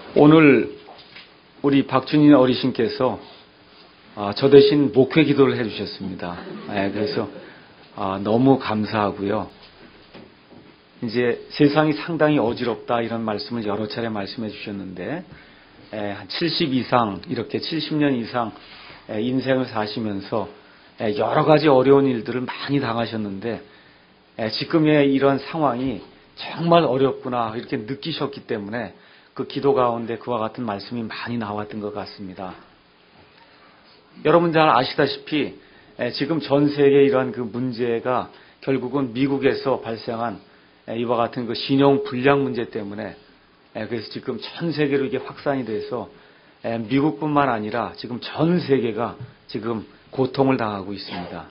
오늘 우리 박준인 어르신께서 저 대신 목회 기도를 해주셨습니다. 그래서 너무 감사하고요. 이제 세상이 상당히 어지럽다 이런 말씀을 여러 차례 말씀해 주셨는데 한 70 이상 이렇게 70년 이상 인생을 사시면서 여러 가지 어려운 일들을 많이 당하셨는데 지금의 이런 상황이 정말 어렵구나 이렇게 느끼셨기 때문에 그 기도 가운데 그와 같은 말씀이 많이 나왔던 것 같습니다. 여러분 잘 아시다시피 지금 전 세계의 이러한 그 문제가 결국은 미국에서 발생한 이와 같은 그 신용 불량 문제 때문에 그래서 지금 전 세계로 이게 확산이 돼서 미국뿐만 아니라 지금 전 세계가 지금 고통을 당하고 있습니다.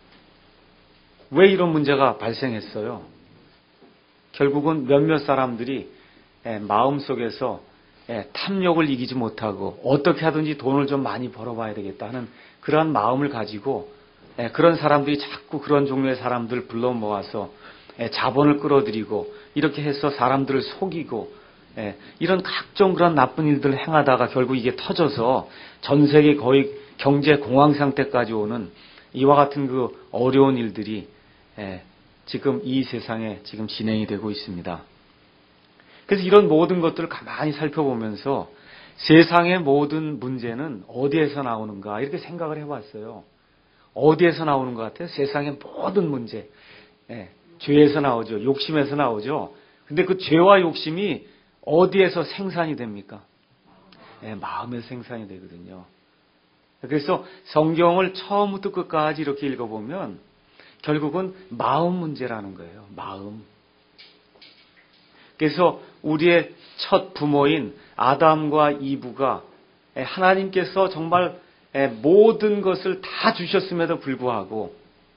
왜 이런 문제가 발생했어요? 결국은 몇몇 사람들이 마음속에서 탐욕을 이기지 못하고 어떻게 하든지 돈을 좀 많이 벌어봐야 되겠다 하는 그러한 마음을 가지고 그런 사람들이 자꾸 그런 종류의 사람들을 불러 모아서 자본을 끌어들이고 이렇게 해서 사람들을 속이고 이런 각종 그런 나쁜 일들을 행하다가 결국 이게 터져서 전 세계 거의 경제 공황 상태까지 오는 이와 같은 그 어려운 일들이 지금 이 세상에 지금 진행이 되고 있습니다. 그래서 이런 모든 것들을 가만히 살펴보면서 세상의 모든 문제는 어디에서 나오는가 이렇게 생각을 해봤어요. 어디에서 나오는 것 같아요? 세상의 모든 문제. 죄에서 나오죠. 욕심에서 나오죠. 근데 그 죄와 욕심이 어디에서 생산이 됩니까? 마음에서 생산이 되거든요. 그래서 성경을 처음부터 끝까지 이렇게 읽어보면 결국은 마음 문제라는 거예요. 마음. 그래서 우리의 첫 부모인 아담과 이브가 하나님께서 정말 모든 것을 다 주셨음에도 불구하고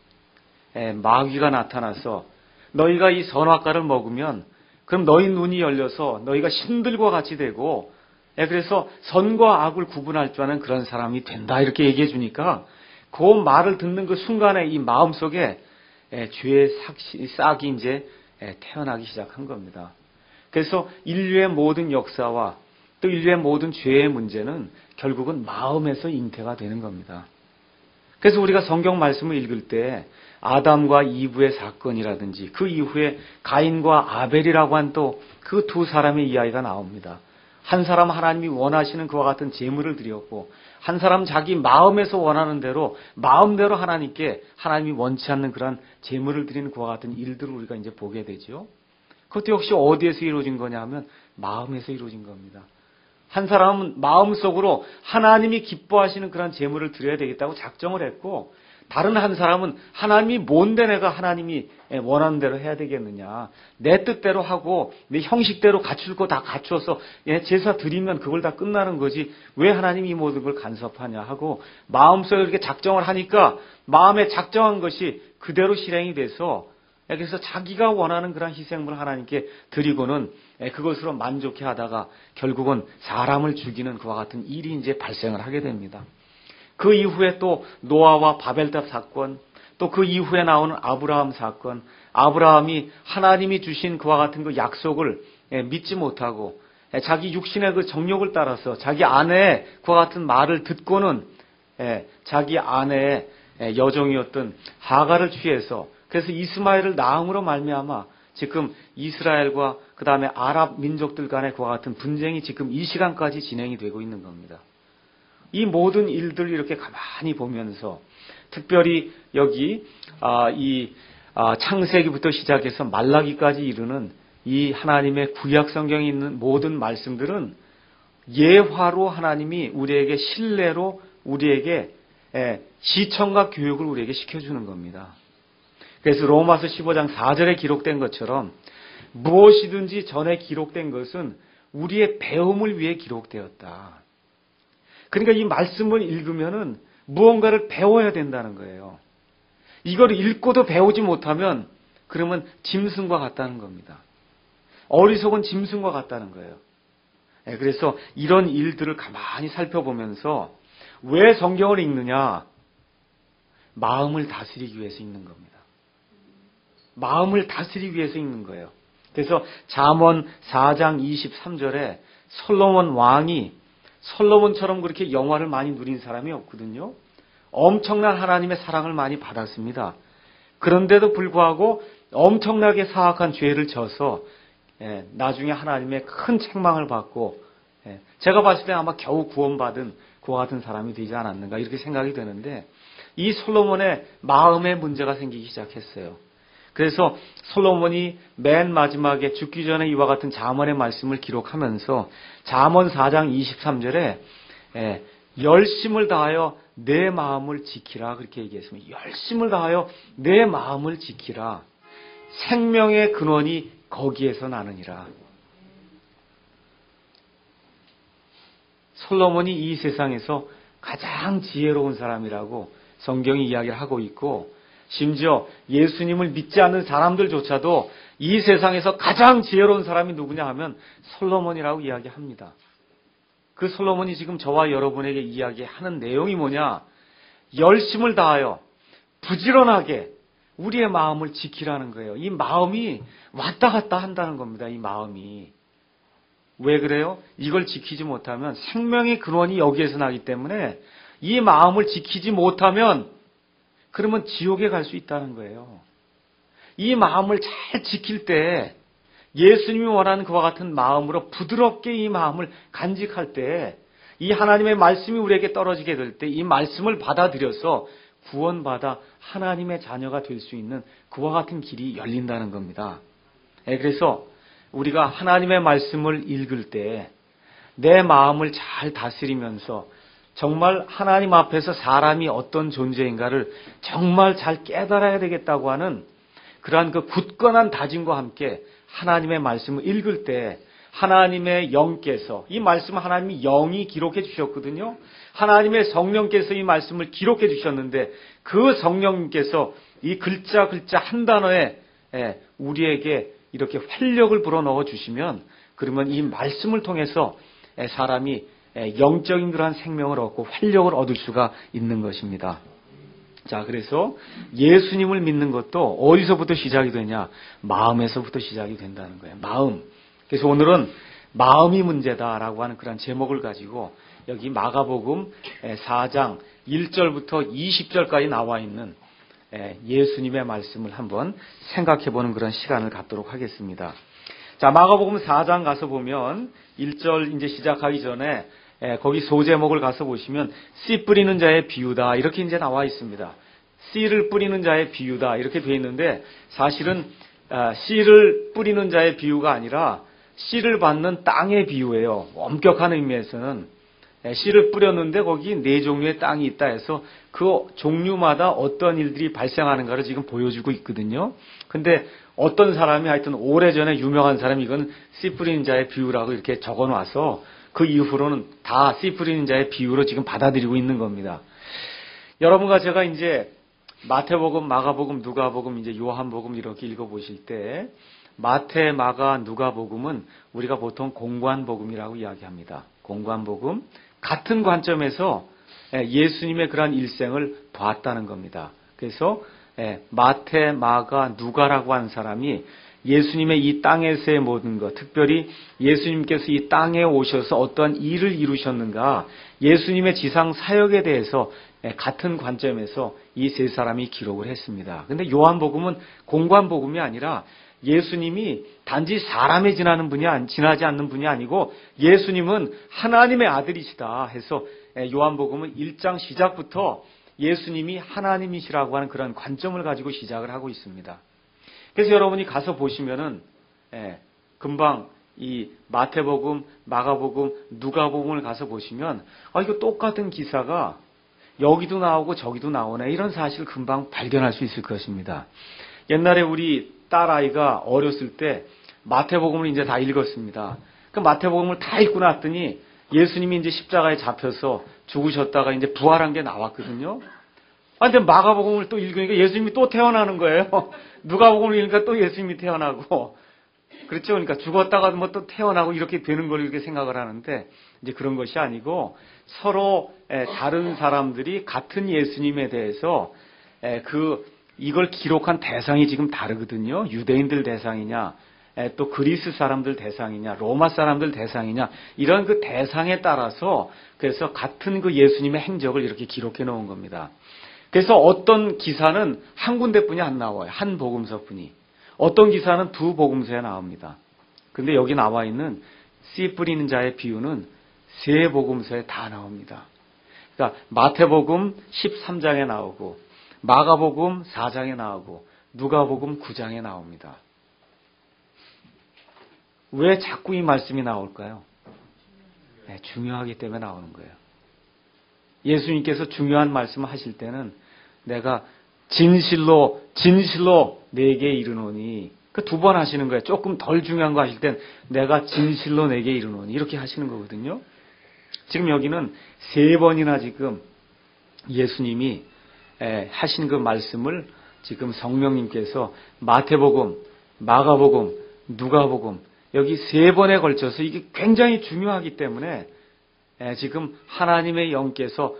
마귀가 나타나서 너희가 이 선악과를 먹으면 그럼 너희 눈이 열려서 너희가 신들과 같이 되고 그래서 선과 악을 구분할 줄 아는 그런 사람이 된다 이렇게 얘기해 주니까 그 말을 듣는 그 순간에 이 마음속에 죄의 싹이 이제 태어나기 시작한 겁니다. 그래서 인류의 모든 역사와 또 인류의 모든 죄의 문제는 결국은 마음에서 잉태가 되는 겁니다. 그래서 우리가 성경 말씀을 읽을 때 아담과 이브의 사건이라든지 그 이후에 가인과 아벨이라고 한 또 그 두 사람의 이야기가 나옵니다. 한 사람 하나님이 원하시는 그와 같은 제물을 드렸고 한 사람 자기 마음에서 원하는 대로 마음대로 하나님께 하나님이 원치 않는 그런 제물을 드리는 그와 같은 일들을 우리가 이제 보게 되죠. 그것도 역시 어디에서 이루어진 거냐 하면 마음에서 이루어진 겁니다. 한 사람은 마음속으로 하나님이 기뻐하시는 그런 제물을 드려야 되겠다고 작정을 했고 다른 한 사람은 하나님이 뭔데 내가 하나님이 원하는 대로 해야 되겠느냐. 내 뜻대로 하고 내 형식대로 갖출 거 다 갖추어서 제사 드리면 그걸 다 끝나는 거지 왜 하나님이 이 모든 걸 간섭하냐 하고 마음속에 이렇게 작정을 하니까 마음에 작정한 것이 그대로 실행이 돼서 그래서 자기가 원하는 그런 희생물을 하나님께 드리고는 그것으로 만족해 하다가 결국은 사람을 죽이는 그와 같은 일이 이제 발생을 하게 됩니다. 그 이후에 또 노아와 바벨탑 사건, 또 그 이후에 나오는 아브라함 사건, 아브라함이 하나님이 주신 그와 같은 그 약속을 믿지 못하고 자기 육신의 그 정욕을 따라서 자기 아내의 그와 같은 말을 듣고는 자기 아내의 여종이었던 하갈을 취해서 그래서 이스마엘을 낳음으로 말미암아 지금 이스라엘과 그 다음에 아랍 민족들 간의 그와 같은 분쟁이 지금 이 시간까지 진행이 되고 있는 겁니다. 이 모든 일들을 이렇게 가만히 보면서 특별히 여기 창세기부터 시작해서 말라기까지 이르는 이 하나님의 구약 성경에 있는 모든 말씀들은 예화로 하나님이 우리에게 신뢰로 우리에게 시청과 교육을 우리에게 시켜주는 겁니다. 그래서 로마서 15장 4절에 기록된 것처럼 무엇이든지 전에 기록된 것은 우리의 배움을 위해 기록되었다. 그러니까 이 말씀을 읽으면은 무언가를 배워야 된다는 거예요. 이걸 읽고도 배우지 못하면 그러면 짐승과 같다는 겁니다. 어리석은 짐승과 같다는 거예요. 그래서 이런 일들을 가만히 살펴보면서 왜 성경을 읽느냐? 마음을 다스리기 위해서 읽는 겁니다. 마음을 다스리기 위해서 읽는 거예요. 그래서 잠언 4장 23절에 솔로몬 왕이 솔로몬처럼 그렇게 영화를 많이 누린 사람이 없거든요. 엄청난 하나님의 사랑을 많이 받았습니다. 그런데도 불구하고 엄청나게 사악한 죄를 져서 나중에 하나님의 큰 책망을 받고 제가 봤을 때 아마 겨우 구원받은 그와 같은 사람이 되지 않았는가 이렇게 생각이 되는데 이 솔로몬의 마음에 문제가 생기기 시작했어요. 그래서 솔로몬이 맨 마지막에 죽기 전에 이와 같은 잠언의 말씀을 기록하면서 잠언 4장 23절에 열심을 다하여 내 마음을 지키라 그렇게 얘기했습니다. 열심을 다하여 내 마음을 지키라. 생명의 근원이 거기에서 나느니라. 솔로몬이 이 세상에서 가장 지혜로운 사람이라고 성경이 이야기를 하고 있고 심지어 예수님을 믿지 않는 사람들조차도 이 세상에서 가장 지혜로운 사람이 누구냐 하면 솔로몬이라고 이야기합니다. 그 솔로몬이 지금 저와 여러분에게 이야기하는 내용이 뭐냐? 열심을 다하여 부지런하게 우리의 마음을 지키라는 거예요. 이 마음이 왔다 갔다 한다는 겁니다. 이 마음이. 왜 그래요? 이걸 지키지 못하면 생명의 근원이 여기에서 나기 때문에 이 마음을 지키지 못하면 그러면 지옥에 갈 수 있다는 거예요. 이 마음을 잘 지킬 때 예수님이 원하는 그와 같은 마음으로 부드럽게 이 마음을 간직할 때 이 하나님의 말씀이 우리에게 떨어지게 될 때 이 말씀을 받아들여서 구원받아 하나님의 자녀가 될 수 있는 그와 같은 길이 열린다는 겁니다. 그래서 우리가 하나님의 말씀을 읽을 때 내 마음을 잘 다스리면서 정말 하나님 앞에서 사람이 어떤 존재인가를 정말 잘 깨달아야 되겠다고 하는 그러한 그 굳건한 다짐과 함께 하나님의 말씀을 읽을 때 하나님의 영께서 이 말씀은 하나님이 영이 기록해 주셨거든요. 하나님의 성령께서 이 말씀을 기록해 주셨는데 그 성령님께서 이 글자 한 단어에 우리에게 이렇게 활력을 불어넣어 주시면 그러면 이 말씀을 통해서 사람이 영적인 그러한 생명을 얻고 활력을 얻을 수가 있는 것입니다. 자, 그래서 예수님을 믿는 것도 어디서부터 시작이 되냐? 마음에서부터 시작이 된다는 거예요. 마음. 그래서 오늘은 마음이 문제다라고 하는 그런 제목을 가지고 여기 마가복음 4장 1절부터 20절까지 나와 있는 예수님의 말씀을 한번 생각해 보는 그런 시간을 갖도록 하겠습니다. 자, 마가복음 4장 가서 보면 1절 이제 시작하기 전에 거기 소제목을 가서 보시면 씨 뿌리는 자의 비유다 이렇게 이제 나와 있습니다. 씨를 뿌리는 자의 비유다 이렇게 되어 있는데 사실은 씨를 뿌리는 자의 비유가 아니라 씨를 받는 땅의 비유예요. 엄격한 의미에서는 씨를 뿌렸는데 거기 네 종류의 땅이 있다 해서 그 종류마다 어떤 일들이 발생하는가를 지금 보여주고 있거든요. 근데 어떤 사람이 하여튼 오래전에 유명한 사람이 이건 씨 뿌리는 자의 비유라고 이렇게 적어놔서 그 이후로는 다 씨 뿌리는 자의 비유로 지금 받아들이고 있는 겁니다. 여러분과 제가 이제 마태복음, 마가복음, 누가복음, 이제 요한복음 이렇게 읽어보실 때 마태, 마가, 누가복음은 우리가 보통 공관복음이라고 이야기합니다. 공관복음. 같은 관점에서 예수님의 그러한 일생을 봤다는 겁니다. 그래서 마태, 마가, 누가라고 하는 사람이 예수님의 이 땅에서의 모든 것, 특별히 예수님께서 이 땅에 오셔서 어떠한 일을 이루셨는가, 예수님의 지상 사역에 대해서 같은 관점에서 이 세 사람이 기록을 했습니다. 그런데 요한복음은 공관복음이 아니라 예수님이 단지 사람에 지나지 않는 분이 아니고 예수님은 하나님의 아들이시다 해서 요한복음은 1장 시작부터 예수님이 하나님이시라고 하는 그런 관점을 가지고 시작을 하고 있습니다. 그래서 여러분이 가서 보시면은 금방 이 마태복음, 마가복음, 누가복음을 가서 보시면 이거 똑같은 기사가 여기도 나오고 저기도 나오네 이런 사실을 금방 발견할 수 있을 것입니다. 옛날에 우리 딸아이가 어렸을 때 마태복음을 이제 다 읽었습니다. 그 마태복음을 다 읽고 났더니 예수님이 이제 십자가에 잡혀서 죽으셨다가 이제 부활한 게 나왔거든요. 근데 마가복음을 또 읽으니까 예수님이 또 태어나는 거예요. 누가복음을 읽으니까 또 예수님이 태어나고. 그렇죠. 그러니까 죽었다가 뭐 또 태어나고 이렇게 되는 걸 이렇게 생각을 하는데 이제 그런 것이 아니고 서로 다른 사람들이 같은 예수님에 대해서 이걸 기록한 대상이 지금 다르거든요. 유대인들 대상이냐, 또 그리스 사람들 대상이냐, 로마 사람들 대상이냐, 이런 그 대상에 따라서 그래서 같은 그 예수님의 행적을 이렇게 기록해 놓은 겁니다. 그래서 어떤 기사는 한 군데뿐이 안 나와요. 한 복음서뿐이. 어떤 기사는 두 복음서에 나옵니다. 근데 여기 나와 있는 씨 뿌리는 자의 비유는 세 복음서에 다 나옵니다. 그러니까 마태복음 13장에 나오고 마가복음 4장에 나오고 누가복음 9장에 나옵니다. 왜 자꾸 이 말씀이 나올까요? 네, 중요하기 때문에 나오는 거예요. 예수님께서 중요한 말씀을 하실 때는 내가 진실로 내게 이르노니, 그 두 번 하시는 거예요. 조금 덜 중요한 거 하실 땐 내가 진실로 내게 이르노니 이렇게 하시는 거거든요. 지금 여기는 세 번이나 지금 예수님이 하신 그 말씀을 지금 성령님께서 마태복음, 마가복음, 누가복음 여기 세 번에 걸쳐서 이게 굉장히 중요하기 때문에 지금 하나님의 영께서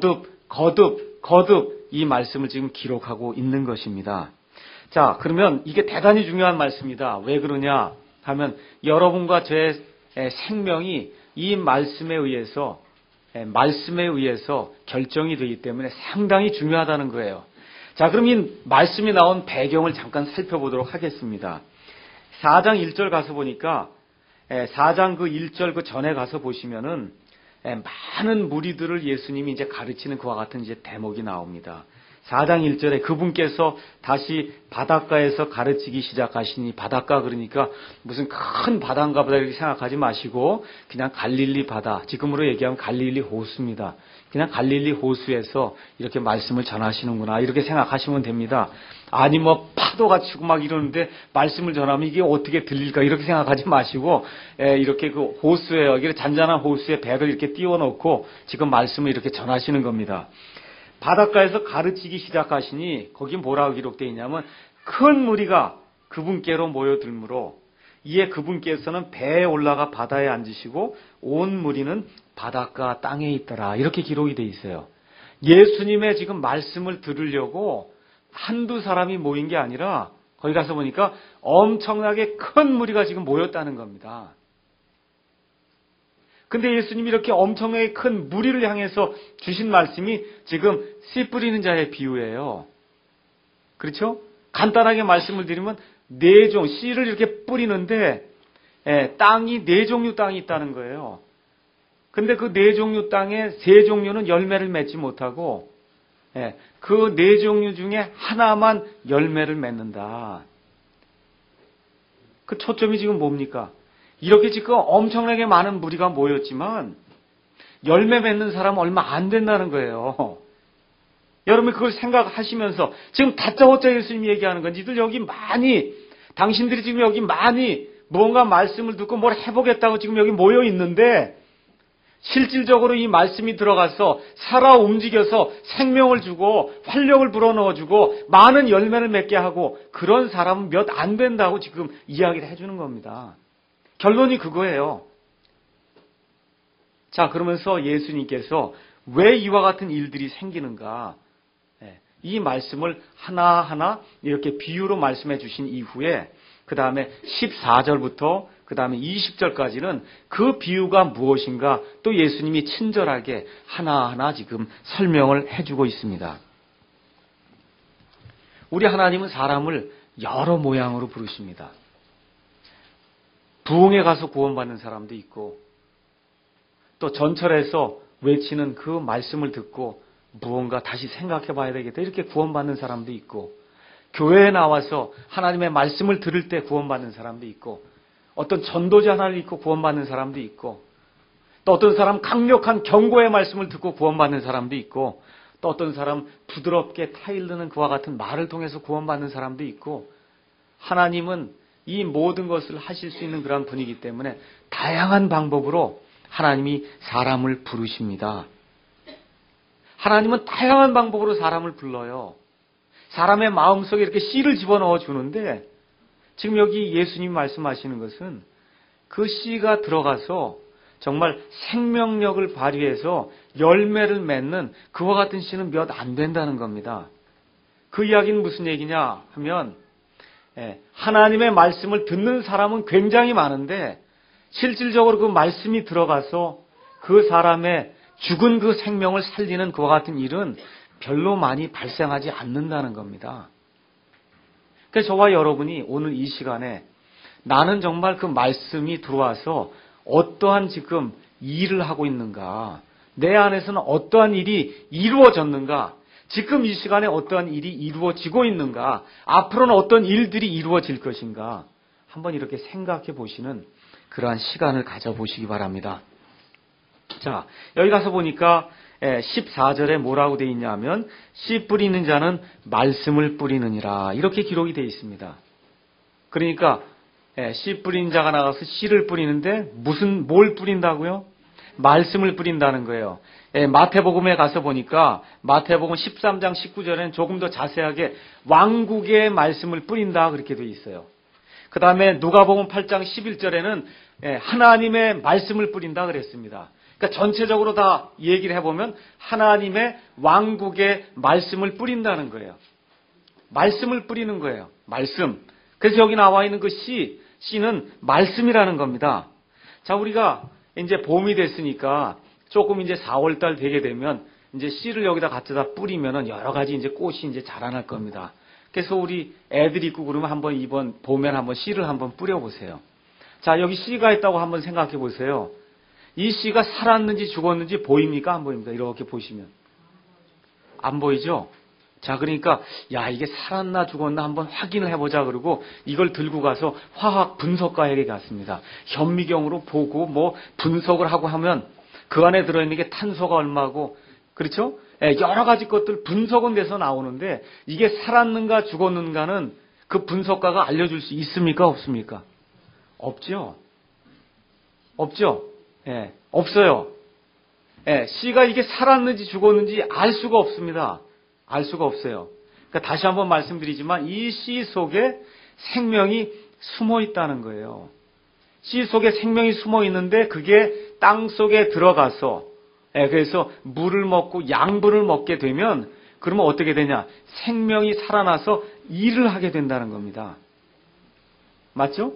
거듭 이 말씀을 지금 기록하고 있는 것입니다. 자, 그러면 이게 대단히 중요한 말씀이다. 왜 그러냐 하면 여러분과 제 생명이 이 말씀에 의해서 결정이 되기 때문에 상당히 중요하다는 거예요. 자, 그럼 이 말씀이 나온 배경을 잠깐 살펴보도록 하겠습니다. 4장 1절 가서 보니까 4장 그 1절 그 전에 가서 보시면은 많은 무리들을 예수님이 이제 가르치는 그와 같은 이제 대목이 나옵니다. 4장 1절에 그분께서 다시 바닷가에서 가르치기 시작하시니, 바닷가 그러니까 무슨 큰 바다인가 보다 이렇게 생각하지 마시고 그냥 갈릴리 바다, 지금으로 얘기하면 갈릴리 호수입니다. 그냥 갈릴리 호수에서 이렇게 말씀을 전하시는구나 이렇게 생각하시면 됩니다. 아니 뭐 파도가 치고 막 이러는데 말씀을 전하면 이게 어떻게 들릴까 이렇게 생각하지 마시고 이렇게 그 호수에, 여기 잔잔한 호수에 배를 이렇게 띄워놓고 지금 말씀을 이렇게 전하시는 겁니다. 바닷가에서 가르치기 시작하시니 거기 뭐라고 기록되어 있냐면 큰 무리가 그분께로 모여들므로 이에 그분께서는 배에 올라가 바다에 앉으시고 온 무리는 바닷가 땅에 있더라 이렇게 기록이 되어 있어요. 예수님의 지금 말씀을 들으려고 한두 사람이 모인 게 아니라 거기 가서 보니까 엄청나게 큰 무리가 지금 모였다는 겁니다. 근데 예수님이 이렇게 엄청나게 큰 무리를 향해서 주신 말씀이 지금 씨 뿌리는 자의 비유예요. 그렇죠? 간단하게 말씀을 드리면 네 종, 씨를 이렇게 뿌리는데 땅이 네 종류 땅이 있다는 거예요. 근데 그 네 종류 땅에 세 종류는 열매를 맺지 못하고 그 네 종류 중에 하나만 열매를 맺는다. 그 초점이 지금 뭡니까? 이렇게 지금 엄청나게 많은 무리가 모였지만 열매 맺는 사람은 얼마 안 된다는 거예요. 여러분 그걸 생각하시면서 지금 다짜고짜 예수님이 얘기하는 건 니들 여기 많이, 당신들이 지금 여기 많이 무언가 말씀을 듣고 뭘 해보겠다고 지금 여기 모여 있는데 실질적으로 이 말씀이 들어가서 살아 움직여서 생명을 주고 활력을 불어넣어주고 많은 열매를 맺게 하고 그런 사람은 몇 안 된다고 지금 이야기를 해주는 겁니다. 결론이 그거예요. 자, 그러면서 예수님께서 왜 이와 같은 일들이 생기는가? 이 말씀을 하나하나 이렇게 비유로 말씀해 주신 이후에 그 다음에 14절부터 그 다음에 20절까지는 그 비유가 무엇인가 또 예수님이 친절하게 하나하나 지금 설명을 해주고 있습니다. 우리 하나님은 사람을 여러 모양으로 부르십니다. 부흥에 가서 구원받는 사람도 있고 또 전철에서 외치는 그 말씀을 듣고 무언가 다시 생각해 봐야 되겠다 이렇게 구원받는 사람도 있고 교회에 나와서 하나님의 말씀을 들을 때 구원받는 사람도 있고 어떤 전도자 하나를 읽고 구원받는 사람도 있고 또 어떤 사람 강력한 경고의 말씀을 듣고 구원받는 사람도 있고 또 어떤 사람 부드럽게 타일르는 그와 같은 말을 통해서 구원받는 사람도 있고 하나님은 이 모든 것을 하실 수 있는 그런 분이기 때문에 다양한 방법으로 하나님이 사람을 부르십니다. 하나님은 다양한 방법으로 사람을 불러요. 사람의 마음속에 이렇게 씨를 집어넣어 주는데 지금 여기 예수님 말씀하시는 것은 그 씨가 들어가서 정말 생명력을 발휘해서 열매를 맺는 그와 같은 씨는 몇 안 된다는 겁니다. 그 이야기는 무슨 얘기냐 하면 하나님의 말씀을 듣는 사람은 굉장히 많은데 실질적으로 그 말씀이 들어가서 그 사람의 죽은 그 생명을 살리는 그와 같은 일은 별로 많이 발생하지 않는다는 겁니다. 그래서 저와 여러분이 오늘 이 시간에 나는 정말 그 말씀이 들어와서 어떠한 지금 일을 하고 있는가, 내 안에서는 어떠한 일이 이루어졌는가, 지금 이 시간에 어떠한 일이 이루어지고 있는가, 앞으로는 어떤 일들이 이루어질 것인가 한번 이렇게 생각해 보시는 그러한 시간을 가져보시기 바랍니다. 자, 여기 가서 보니까 14절에 뭐라고 되어 있냐면 씨 뿌리는 자는 말씀을 뿌리느니라 이렇게 기록이 되어 있습니다. 그러니까 씨 뿌린 자가 나가서 씨를 뿌리는데 뭘 뿌린다고요? 말씀을 뿌린다는 거예요. 마태복음에 가서 보니까 마태복음 13장 19절에는 조금 더 자세하게 왕국의 말씀을 뿌린다 그렇게 되어 있어요. 그 다음에 누가복음 8장 11절에는 하나님의 말씀을 뿌린다 그랬습니다. 그러니까 전체적으로 다 얘기를 해보면 하나님의 왕국의 말씀을 뿌린다는 거예요. 말씀을 뿌리는 거예요. 말씀. 그래서 여기 나와 있는 그 씨는 말씀이라는 겁니다. 자, 우리가 이제 봄이 됐으니까 조금 이제 4월달 되게 되면 이제 씨를 여기다 갖다 뿌리면은 여러 가지 이제 꽃이 이제 자라날 겁니다. 그래서 우리 애들이 있고 그러면 한번 이번 봄에 한번 씨를 한번 뿌려보세요. 자, 여기 씨가 있다고 한번 생각해 보세요. 이 씨가 살았는지 죽었는지 보입니까? 안 보입니까? 이렇게 보시면. 안 보이죠? 자, 그러니까 야, 이게 살았나 죽었나 한번 확인을 해보자 그러고 이걸 들고 가서 화학 분석가에게 갔습니다. 현미경으로 보고 뭐 분석을 하고 하면 그 안에 들어있는 게 탄소가 얼마고, 그렇죠? 여러 가지 것들 분석은 돼서 나오는데 이게 살았는가 죽었는가는 그 분석가가 알려줄 수 있습니까? 없습니까? 없죠? 없죠? 없어요. 씨가 이게 살았는지 죽었는지 알 수가 없습니다. 알 수가 없어요. 그러니까 다시 한번 말씀드리지만 이 씨 속에 생명이 숨어 있다는 거예요. 씨 속에 생명이 숨어 있는데 그게 땅 속에 들어가서 그래서 물을 먹고 양분을 먹게 되면 그러면 어떻게 되냐? 생명이 살아나서 일을 하게 된다는 겁니다. 맞죠?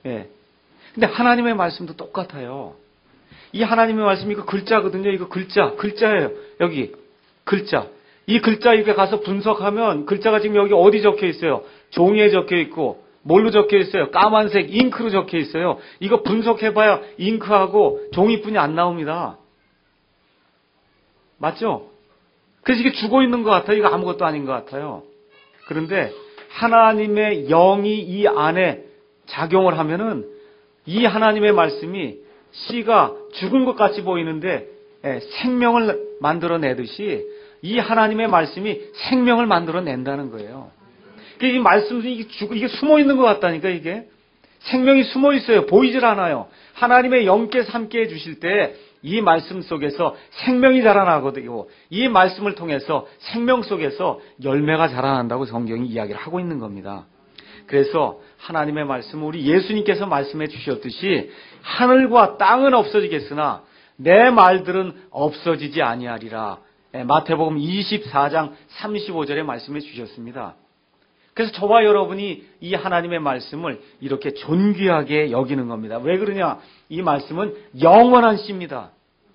근데 하나님의 말씀도 똑같아요. 이 하나님의 말씀이 이거 글자거든요. 이거 글자예요. 여기 글자. 이 글자 이렇게 가서 분석하면 글자가 지금 여기 어디 적혀 있어요? 종이에 적혀 있고 뭘로 적혀 있어요? 까만색 잉크로 적혀 있어요. 이거 분석해봐야 잉크하고 종이뿐이 안 나옵니다. 맞죠? 그래서 이게 죽어 있는 것 같아요. 이거 아무것도 아닌 것 같아요. 그런데 하나님의 영이 이 안에 작용을 하면은 이 하나님의 말씀이 씨가 죽은 것 같이 보이는데 생명을 만들어내듯이 이 하나님의 말씀이 생명을 만들어낸다는 거예요. 이 말씀이 이게 숨어 있는 것 같다니까 이게. 생명이 숨어 있어요. 보이질 않아요. 하나님의 영께서 함께 해주실 때 이 말씀 속에서 생명이 자라나거든요. 이 말씀을 통해서 생명 속에서 열매가 자라난다고 성경이 이야기를 하고 있는 겁니다. 그래서 하나님의 말씀은 우리 예수님께서 말씀해 주셨듯이 하늘과 땅은 없어지겠으나 내 말들은 없어지지 아니하리라. 마태복음 24장 35절에 말씀해 주셨습니다. 그래서 저와 여러분이 이 하나님의 말씀을 이렇게 존귀하게 여기는 겁니다. 왜 그러냐? 이 말씀은 영원한 씨입니다.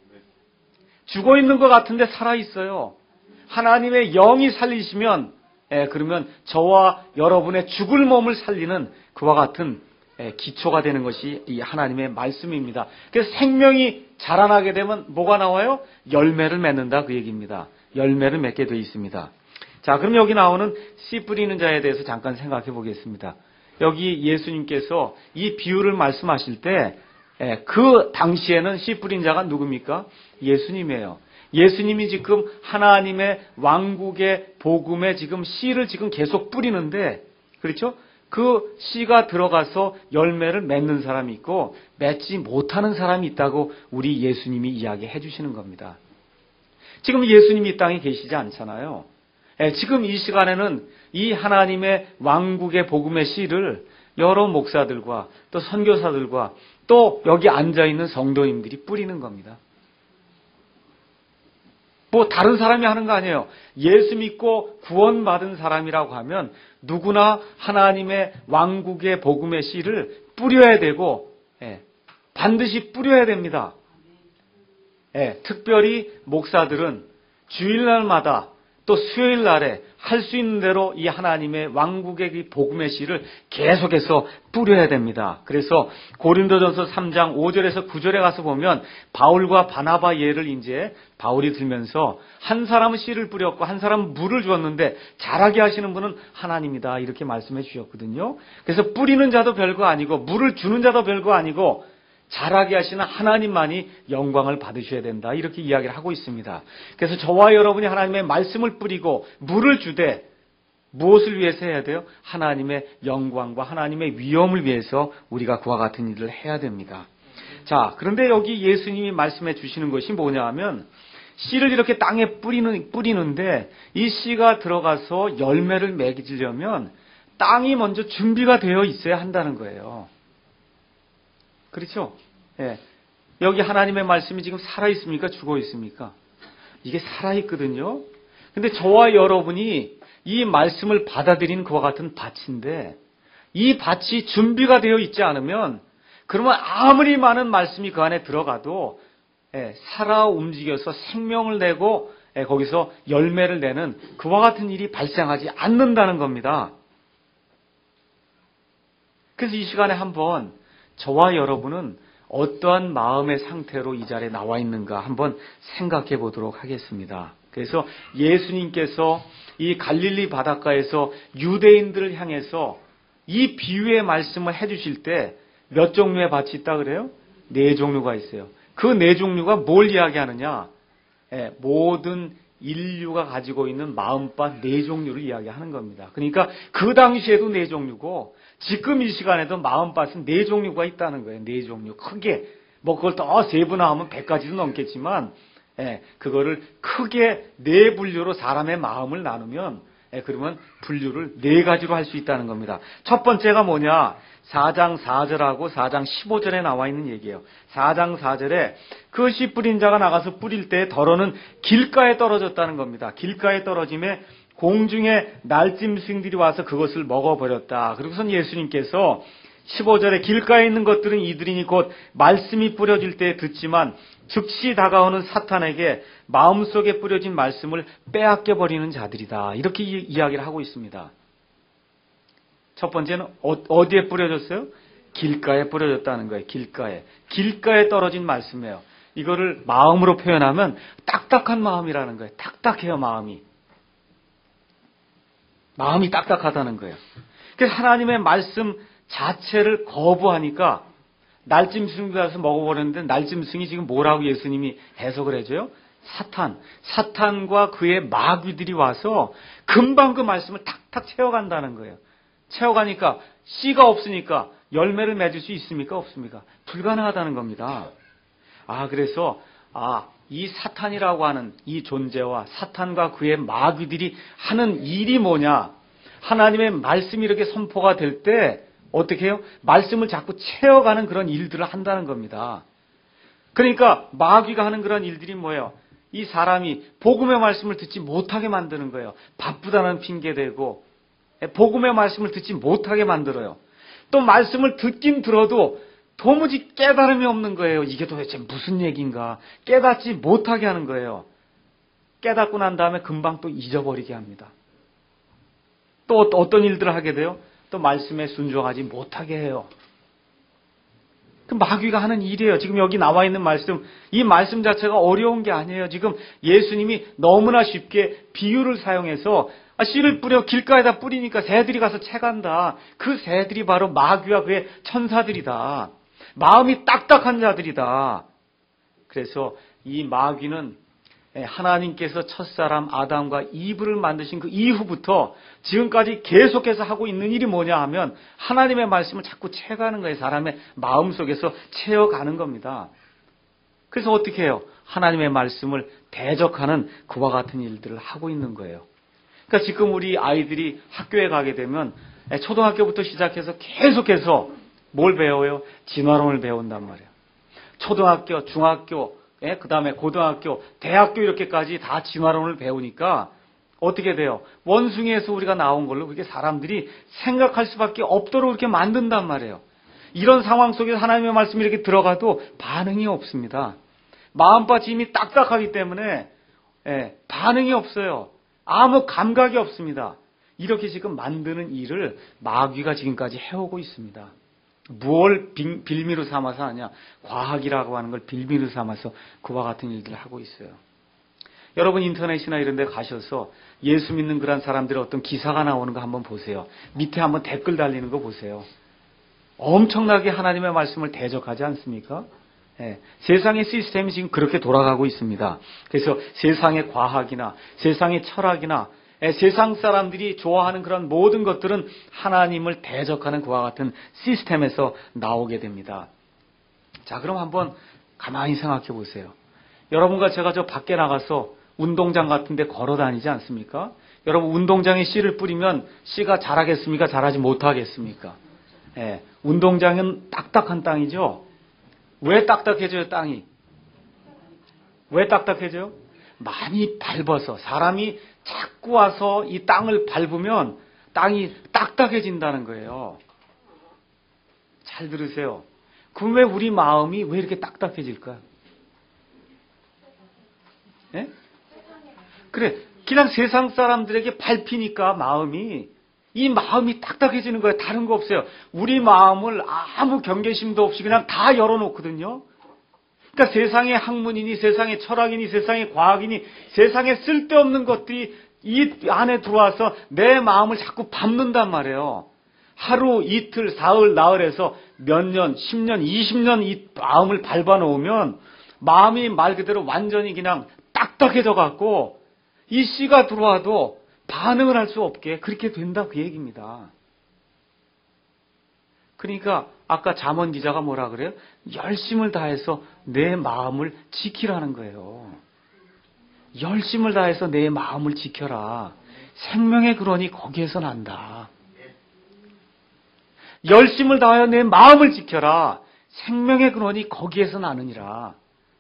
죽어 있는 것 같은데 살아있어요. 하나님의 영이 살리시면 그러면 저와 여러분의 죽을 몸을 살리는 그와 같은 기초가 되는 것이 이 하나님의 말씀입니다. 그래서 생명이 자라나게 되면 뭐가 나와요? 열매를 맺는다 그 얘기입니다. 열매를 맺게 되어 있습니다. 자, 그럼 여기 나오는 씨 뿌리는 자에 대해서 잠깐 생각해 보겠습니다. 여기 예수님께서 이 비유를 말씀하실 때 그 당시에는 씨 뿌린 자가 누굽니까? 예수님이에요. 예수님이 지금 하나님의 왕국의 복음에 지금 씨를 지금 계속 뿌리는데, 그렇죠? 그 씨가 들어가서 열매를 맺는 사람이 있고 맺지 못하는 사람이 있다고 우리 예수님이 이야기해 주시는 겁니다. 지금 예수님이 이 땅에 계시지 않잖아요. 지금 이 시간에는 이 하나님의 왕국의 복음의 씨를 여러 목사들과 또 선교사들과 또 여기 앉아있는 성도님들이 뿌리는 겁니다. 뭐 다른 사람이 하는 거 아니에요. 예수 믿고 구원받은 사람이라고 하면 누구나 하나님의 왕국의 복음의 씨를 뿌려야 되고, 반드시 뿌려야 됩니다. 특별히 목사들은 주일날마다 또 수요일날에 할 수 있는 대로 이 하나님의 왕국의 이 복음의 씨를 계속해서 뿌려야 됩니다. 그래서 고린도전서 3장 5절에서 9절에 가서 보면 바울과 바나바 예를 이제 바울이 들면서 한 사람은 씨를 뿌렸고 한 사람은 물을 주었는데 자라게 하시는 분은 하나님이다 이렇게 말씀해 주셨거든요. 그래서 뿌리는 자도 별거 아니고 물을 주는 자도 별거 아니고 자라게 하시는 하나님만이 영광을 받으셔야 된다 이렇게 이야기를 하고 있습니다. 그래서 저와 여러분이 하나님의 말씀을 뿌리고 물을 주되 무엇을 위해서 해야 돼요? 하나님의 영광과 하나님의 위엄을 위해서 우리가 그와 같은 일을 해야 됩니다. 자, 그런데 여기 예수님이 말씀해 주시는 것이 뭐냐 하면 씨를 이렇게 땅에 뿌리는데 이 씨가 들어가서 열매를 맺으려면 땅이 먼저 준비가 되어 있어야 한다는 거예요. 그렇죠? 여기 하나님의 말씀이 지금 살아있습니까? 죽어 있습니까? 이게 살아있거든요. 근데 저와 여러분이 이 말씀을 받아들인 그와 같은 밭인데 이 밭이 준비가 되어 있지 않으면 그러면 아무리 많은 말씀이 그 안에 들어가도 살아 움직여서 생명을 내고 거기서 열매를 내는 그와 같은 일이 발생하지 않는다는 겁니다. 그래서 이 시간에 한번 저와 여러분은 어떠한 마음의 상태로 이 자리에 나와 있는가 한번 생각해 보도록 하겠습니다. 그래서 예수님께서 이 갈릴리 바닷가에서 유대인들을 향해서 이 비유의 말씀을 해주실 때 몇 종류의 밭이 있다 그래요? 4종류가 있어요. 그 4종류가 뭘 이야기하느냐? 모든 인류가 가지고 있는 마음밭 4종류를 이야기하는 겁니다. 그러니까 그 당시에도 4종류고 지금 이 시간에도 마음밭은 4종류가 있다는 거예요. 4종류. 크게. 뭐 그걸 더 세분화하면 100가지도 넘겠지만 그거를 크게 4분류로 사람의 마음을 나누면 그러면 분류를 4가지로 할 수 있다는 겁니다. 첫 번째가 뭐냐? 4장 4절하고 4장 15절에 나와 있는 얘기예요. 4장 4절에 그 씨 뿌린 자가 나가서 뿌릴 때 덜어는 길가에 떨어졌다는 겁니다. 길가에 떨어짐에 공중에 날짐승들이 와서 그것을 먹어버렸다. 그리고선 예수님께서 15절에 길가에 있는 것들은 이들이니 곧 말씀이 뿌려질 때 듣지만 즉시 다가오는 사탄에게 마음속에 뿌려진 말씀을 빼앗겨버리는 자들이다. 이렇게 이야기를 하고 있습니다. 첫 번째는 어디에 뿌려졌어요? 길가에 뿌려졌다는 거예요. 길가에 떨어진 말씀이에요. 이거를 마음으로 표현하면 딱딱한 마음이라는 거예요. 딱딱해요, 마음이 딱딱하다는 거예요. 그래서 하나님의 말씀 자체를 거부하니까 날짐승이 가서 먹어버렸는데 날짐승이 지금 뭐라고 예수님이 해석을 해줘요? 사탄과 그의 마귀들이 와서 금방 그 말씀을 탁탁 채워간다는 거예요. 채워가니까 씨가 없으니까 열매를 맺을 수 있습니까? 없습니까? 불가능하다는 겁니다. 그래서 이 사탄이라고 하는 이 존재와 사탄과 그의 마귀들이 하는 일이 뭐냐? 하나님의 말씀이 이렇게 선포가 될 때 어떻게 해요? 말씀을 자꾸 채워가는 그런 일들을 한다는 겁니다. 그러니까 마귀가 하는 그런 일들이 뭐예요? 이 사람이 복음의 말씀을 듣지 못하게 만드는 거예요. 바쁘다는 핑계 대고 복음의 말씀을 듣지 못하게 만들어요. 또 말씀을 듣긴 들어도 도무지 깨달음이 없는 거예요. 이게 도대체 무슨 얘기인가? 깨닫지 못하게 하는 거예요. 깨닫고 난 다음에 금방 또 잊어버리게 합니다. 또 어떤 일들을 하게 돼요? 또 말씀에 순종하지 못하게 해요. 그 마귀가 하는 일이에요. 지금 여기 나와 있는 말씀, 이 말씀 자체가 어려운 게 아니에요. 지금 예수님이 너무나 쉽게 비유를 사용해서 씨를 뿌려 길가에다 뿌리니까 새들이 가서 채간다. 그 새들이 바로 마귀와 그의 천사들이다. 마음이 딱딱한 자들이다. 그래서 이 마귀는 하나님께서 첫사람 아담과 이브를 만드신 그 이후부터 지금까지 계속해서 하고 있는 일이 뭐냐 하면 하나님의 말씀을 자꾸 채가는 거예요. 사람의 마음속에서 채워가는 겁니다. 그래서 어떻게 해요? 하나님의 말씀을 대적하는 그와 같은 일들을 하고 있는 거예요. 그러니까 지금 우리 아이들이 학교에 가게 되면 초등학교부터 시작해서 계속해서 뭘 배워요? 진화론을 배운단 말이에요. 초등학교, 중학교, 그 다음에 고등학교, 대학교 이렇게까지 다 진화론을 배우니까 어떻게 돼요? 원숭이에서 우리가 나온 걸로 그렇게 사람들이 생각할 수밖에 없도록 그렇게 만든단 말이에요. 이런 상황 속에서 하나님의 말씀이 이렇게 들어가도 반응이 없습니다. 마음밭이 이미 딱딱하기 때문에 반응이 없어요. 아무 감각이 없습니다. 이렇게 지금 만드는 일을 마귀가 지금까지 해오고 있습니다. 무엇을 빌미로 삼아서 하냐? 과학이라고 하는 걸 빌미로 삼아서 그와 같은 일들을 하고 있어요. 여러분 인터넷이나 이런 데 가셔서 예수 믿는 그런 사람들의 어떤 기사가 나오는 거 한번 보세요. 밑에 한번 댓글 달리는 거 보세요. 엄청나게 하나님의 말씀을 대적하지 않습니까? 세상의 시스템이 지금 그렇게 돌아가고 있습니다. 그래서 세상의 과학이나 세상의 철학이나 세상 사람들이 좋아하는 그런 모든 것들은 하나님을 대적하는 그와 같은 시스템에서 나오게 됩니다. 자, 그럼 한번 가만히 생각해 보세요. 여러분과 제가 저 밖에 나가서 운동장 같은 데 걸어 다니지 않습니까? 여러분 운동장에 씨를 뿌리면 씨가 자라겠습니까? 자라지 못하겠습니까? 운동장은 딱딱한 땅이죠. 왜 딱딱해져요, 땅이? 왜 딱딱해져요? 많이 밟아서 사람이 자꾸 와서 이 땅을 밟으면 땅이 딱딱해진다는 거예요. 잘 들으세요. 그럼 왜 우리 마음이 왜 이렇게 딱딱해질까요? 그래, 그냥 세상 사람들에게 밟히니까 이 마음이 딱딱해지는 거예요. 다른 거 없어요. 우리 마음을 아무 경계심도 없이 그냥 다 열어놓거든요. 그러니까 세상의 학문이니 세상의 철학이니 세상의 과학이니 세상에 쓸데없는 것들이 이 안에 들어와서 내 마음을 자꾸 밟는단 말이에요. 하루, 이틀, 사흘, 나흘에서 몇 년, 10년, 20년 이 마음을 밟아놓으면 마음이 말 그대로 완전히 그냥 딱딱해져 갖고 이 씨가 들어와도 반응을 할 수 없게 그렇게 된다 그 얘기입니다. 그러니까 아까 잠언 기자가 뭐라 그래요? 열심을 다해서 내 마음을 지키라는 거예요. 열심을 다해서 내 마음을 지켜라. 생명의 근원이 거기에서 난다. 열심을 다하여 내 마음을 지켜라. 생명의 근원이 거기에서 나느니라.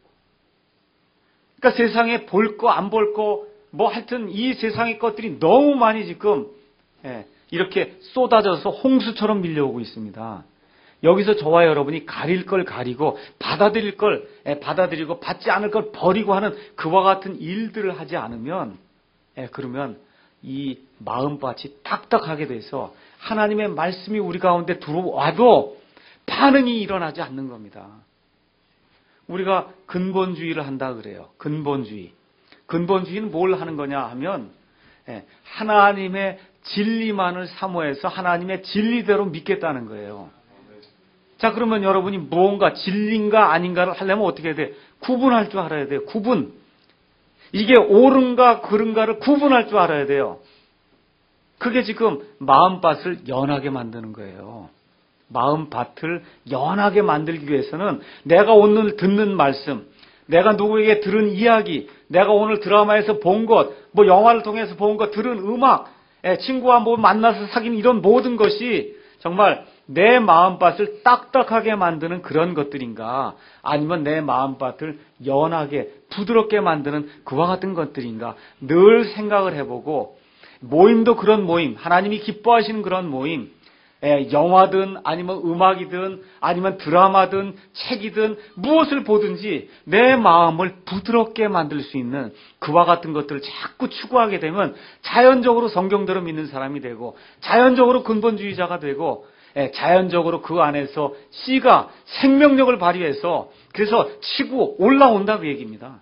그러니까 세상에 볼 거, 안 볼 거, 뭐 하여튼 이 세상의 것들이 너무 많이 지금 이렇게 쏟아져서 홍수처럼 밀려오고 있습니다. 여기서 저와 여러분이 가릴 걸 가리고 받아들일 걸 받아들이고 받지 않을 걸 버리고 하는 그와 같은 일들을 하지 않으면 그러면 이 마음밭이 딱딱하게 돼서 하나님의 말씀이 우리 가운데 들어와도 반응이 일어나지 않는 겁니다. 우리가 근본주의를 한다 그래요. 근본주의. 근본주의는 뭘 하는 거냐 하면 하나님의 진리만을 사모해서 하나님의 진리대로 믿겠다는 거예요. 자, 그러면 여러분이 무언가 진리인가 아닌가를 하려면 어떻게 해야 돼? 구분할 줄 알아야 돼요. 구분. 이게 옳은가 그른가를 구분할 줄 알아야 돼요. 그게 지금 마음밭을 연하게 만드는 거예요. 마음밭을 연하게 만들기 위해서는 내가 오늘 듣는 말씀, 내가 누구에게 들은 이야기, 내가 오늘 드라마에서 본 것, 뭐 영화를 통해서 본 것, 들은 음악, 친구와 뭐 만나서 사귄 이런 모든 것이 정말 내 마음밭을 딱딱하게 만드는 그런 것들인가, 아니면 내 마음밭을 연하게 부드럽게 만드는 그와 같은 것들인가 늘 생각을 해보고, 모임도 그런 모임, 하나님이 기뻐하시는 그런 모임, 영화든 아니면 음악이든 아니면 드라마든 책이든 무엇을 보든지 내 마음을 부드럽게 만들 수 있는 그와 같은 것들을 자꾸 추구하게 되면 자연적으로 성경대로 믿는 사람이 되고, 자연적으로 근본주의자가 되고, 자연적으로 그 안에서 씨가 생명력을 발휘해서 그래서 치고 올라온다 그 얘기입니다.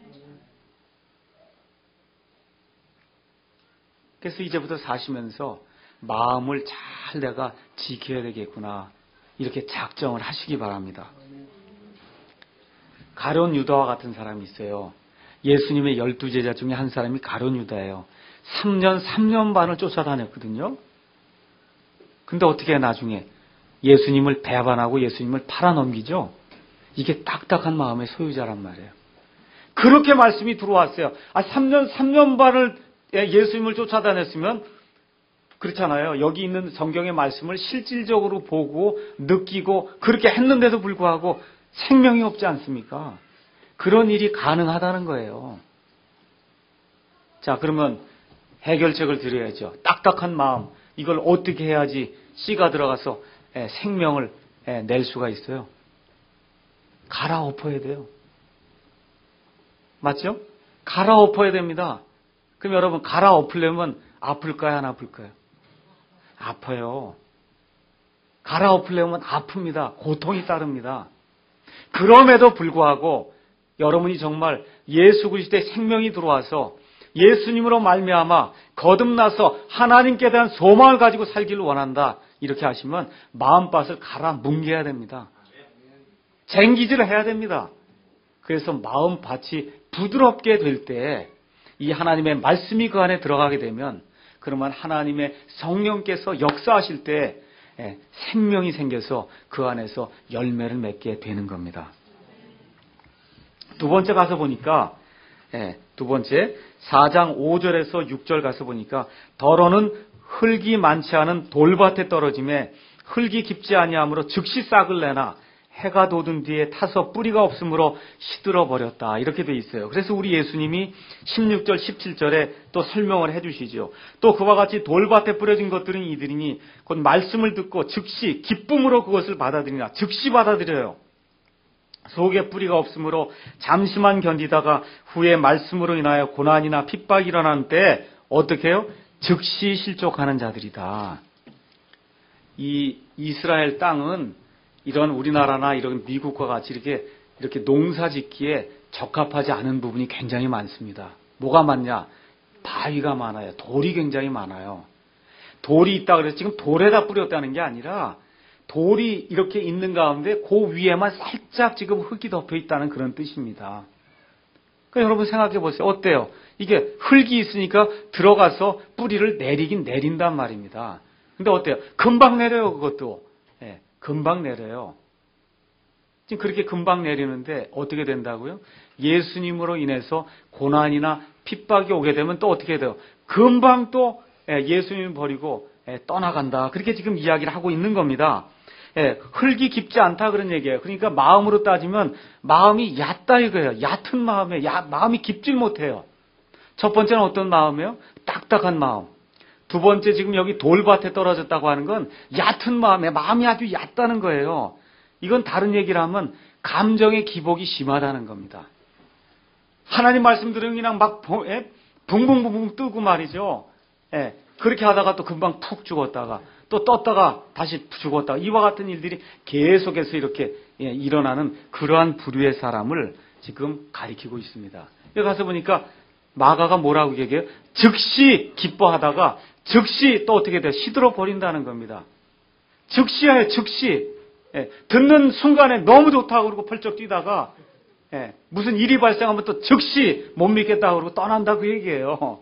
그래서 이제부터 사시면서 마음을 잘 내가 지켜야 되겠구나, 이렇게 작정을 하시기 바랍니다. 가룟 유다와 같은 사람이 있어요. 예수님의 12제자 중에 한 사람이 가룟 유다예요. 3년 반을 쫓아다녔거든요. 근데 어떻게 나중에 예수님을 배반하고 예수님을 팔아넘기죠? 이게 딱딱한 마음의 소유자란 말이에요. 그렇게 말씀이 들어왔어요. 3년 반을 예수님을 쫓아다녔으면 그렇잖아요. 여기 있는 성경의 말씀을 실질적으로 보고 느끼고 그렇게 했는데도 불구하고 생명이 없지 않습니까? 그런 일이 가능하다는 거예요. 자, 그러면 해결책을 드려야죠. 딱딱한 마음, 이걸 어떻게 해야지 씨가 들어가서 생명을 낼 수가 있어요? 갈아엎어야 돼요. 맞죠? 갈아엎어야 됩니다. 그럼 여러분, 갈아엎으려면 아플까요? 안 아플까요? 아파요. 갈아엎으려면 아픕니다. 고통이 따릅니다. 그럼에도 불구하고 여러분이 정말 예수 그리스도의 생명이 들어와서 예수님으로 말미암아 거듭나서 하나님께 대한 소망을 가지고 살기를 원한다. 이렇게 하시면 마음밭을 갈아 뭉개야 됩니다. 쟁기질을 해야 됩니다. 그래서 마음밭이 부드럽게 될 때 이 하나님의 말씀이 그 안에 들어가게 되면 그러면 하나님의 성령께서 역사하실 때 생명이 생겨서 그 안에서 열매를 맺게 되는 겁니다. 두 번째 가서 보니까 두 번째 4장 5절에서 6절 가서 보니까 더러는 흙이 많지 않은 돌밭에 떨어짐에 흙이 깊지 아니하므로 즉시 싹을 내나 해가 돋은 뒤에 타서 뿌리가 없으므로 시들어 버렸다. 이렇게 돼 있어요. 그래서 우리 예수님이 16절, 17절에 또 설명을 해주시죠. 또 그와 같이 돌밭에 뿌려진 것들은 이들이니 곧 말씀을 듣고 즉시 기쁨으로 그것을 받아들이나 즉시 받아들여요. 속에 뿌리가 없으므로 잠시만 견디다가 후에 말씀으로 인하여 고난이나 핍박이 일어나는 때 어떻게 해요? 즉시 실족하는 자들이다. 이 이스라엘 땅은 이런 우리나라나 이런 미국과 같이 이렇게 농사 짓기에 적합하지 않은 부분이 굉장히 많습니다. 뭐가 많냐? 바위가 많아요. 돌이 굉장히 많아요. 돌이 있다 그래서 지금 돌에다 뿌렸다는 게 아니라 돌이 이렇게 있는 가운데 그 위에만 살짝 지금 흙이 덮여 있다는 그런 뜻입니다. 그러니까 여러분 생각해 보세요. 어때요? 이게 흙이 있으니까 들어가서 뿌리를 내리긴 내린단 말입니다. 근데 어때요? 금방 내려요, 그것도. 금방 내려요. 지금 그렇게 금방 내리는데 어떻게 된다고요? 예수님으로 인해서 고난이나 핍박이 오게 되면 또 어떻게 돼요? 금방 또 예수님을 버리고 떠나간다. 그렇게 지금 이야기를 하고 있는 겁니다. 흙이 깊지 않다 그런 얘기예요. 그러니까 마음으로 따지면 마음이 얕다 이거예요. 얕은 마음에 마음이 깊질 못해요. 첫 번째는 어떤 마음이에요? 딱딱한 마음. 두 번째 지금 여기 돌밭에 떨어졌다고 하는 건 얕은 마음이 아주 얕다는 거예요. 이건 다른 얘기를 하면 감정의 기복이 심하다는 겁니다. 하나님 말씀 들으면 그냥 막 붕붕붕붕 뜨고 말이죠. 그렇게 하다가 또 금방 푹 죽었다가 또 떴다가 다시 죽었다가 이와 같은 일들이 계속해서 이렇게 일어나는 그러한 부류의 사람을 지금 가리키고 있습니다. 여기 가서 보니까 마가가 뭐라고 얘기해요? 즉시 기뻐하다가 즉시 또 어떻게 돼요? 시들어 버린다는 겁니다. 즉시예요, 즉시. 듣는 순간에 너무 좋다고 그러고 펄쩍 뛰다가 무슨 일이 발생하면 또 즉시 못 믿겠다고 그러고 떠난다 그 얘기예요.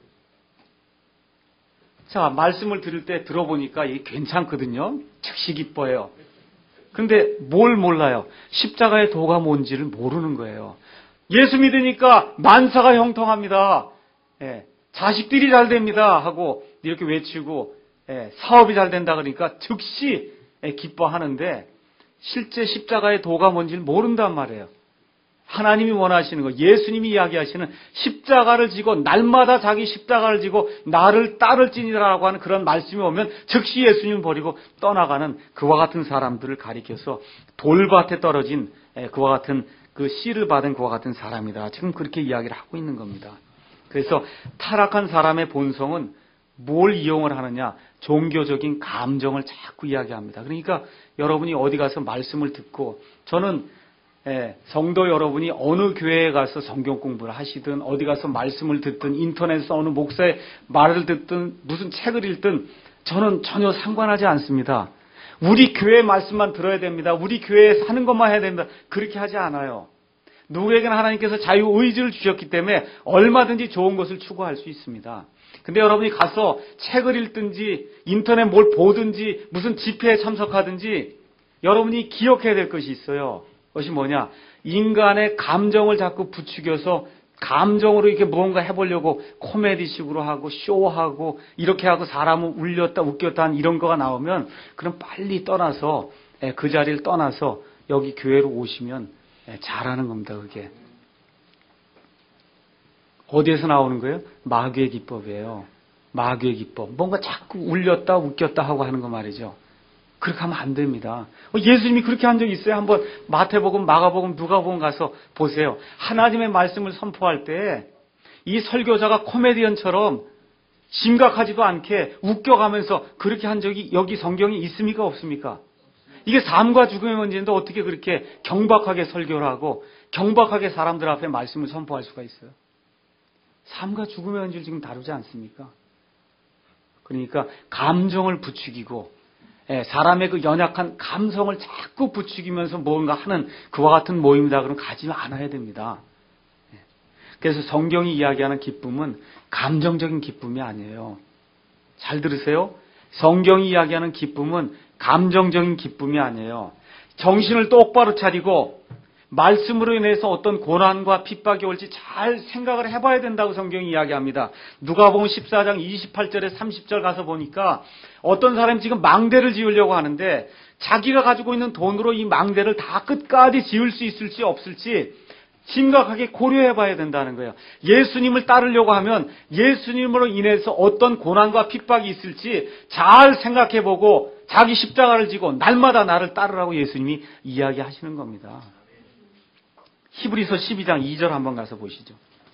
자, 말씀을 들을 때 들어보니까 이게 괜찮거든요. 즉시 기뻐해요. 근데 뭘 몰라요? 십자가의 도가 뭔지를 모르는 거예요. 예수 믿으니까 만사가 형통합니다. 자식들이 잘 됩니다 하고 이렇게 외치고 사업이 잘 된다 그러니까 즉시 기뻐하는데 실제 십자가의 도가 뭔지를 모른단 말이에요. 하나님이 원하시는 거, 예수님이 이야기하시는 십자가를 지고 날마다 자기 십자가를 지고 나를 따를지니라라고 하는 그런 말씀이 오면 즉시 예수님을 버리고 떠나가는 그와 같은 사람들을 가리켜서 돌밭에 떨어진 그와 같은 그 씨를 받은 그와 같은 사람이다. 지금 그렇게 이야기를 하고 있는 겁니다. 그래서 타락한 사람의 본성은 뭘 이용을 하느냐? 종교적인 감정을 자꾸 이야기합니다. 그러니까 여러분이 어디 가서 말씀을 듣고 저는 성도 여러분이 어느 교회에 가서 성경 공부를 하시든 어디 가서 말씀을 듣든 인터넷에서 어느 목사의 말을 듣든 무슨 책을 읽든 저는 전혀 상관하지 않습니다. 우리 교회 말씀만 들어야 됩니다. 우리 교회에서 하는 것만 해야 됩니다. 그렇게 하지 않아요. 누구에게나 하나님께서 자유의지를 주셨기 때문에 얼마든지 좋은 것을 추구할 수 있습니다. 근데 여러분이 가서 책을 읽든지 인터넷 뭘 보든지 무슨 집회에 참석하든지 여러분이 기억해야 될 것이 있어요. 그것이 뭐냐? 인간의 감정을 자꾸 부추겨서 감정으로 이렇게 무언가 해보려고 코미디식으로 하고 쇼하고 이렇게 하고 사람을 울렸다 웃겼다 하는 이런 거가 나오면 그럼 빨리 떠나서 그 자리를 떠나서 여기 교회로 오시면 잘하는 겁니다, 그게. 어디에서 나오는 거예요? 마귀의 기법이에요. 마귀의 기법. 뭔가 자꾸 울렸다 웃겼다 하고 하는 거 말이죠. 그렇게 하면 안 됩니다. 예수님이 그렇게 한 적이 있어요? 한번 마태복음, 마가복음, 누가복음 가서 보세요. 하나님의 말씀을 선포할 때 이 설교자가 코미디언처럼 심각하지도 않게 웃겨가면서 그렇게 한 적이 여기 성경에 있습니까? 없습니까? 이게 삶과 죽음의 문제인데 어떻게 그렇게 경박하게 설교를 하고 경박하게 사람들 앞에 말씀을 선포할 수가 있어요? 삶과 죽음의 문제를 지금 다루지 않습니까? 그러니까 감정을 부추기고 사람의 그 연약한 감성을 자꾸 부추기면서 뭔가 하는 그와 같은 모임이다 그러면 가지 않아야 됩니다. 그래서 성경이 이야기하는 기쁨은 감정적인 기쁨이 아니에요. 잘 들으세요. 성경이 이야기하는 기쁨은 감정적인 기쁨이 아니에요. 정신을 똑바로 차리고 말씀으로 인해서 어떤 고난과 핍박이 올지 잘 생각을 해봐야 된다고 성경이 이야기합니다. 누가복음 14장 28절에 30절 가서 보니까 어떤 사람이 지금 망대를 지으려고 하는데 자기가 가지고 있는 돈으로 이 망대를 다 끝까지 지을 수 있을지 없을지 심각하게 고려해봐야 된다는 거예요. 예수님을 따르려고 하면 예수님으로 인해서 어떤 고난과 핍박이 있을지 잘 생각해보고 자기 십자가를 지고 날마다 나를 따르라고 예수님이 이야기하시는 겁니다. 히브리서 12장 2절 한번 가서 보시죠.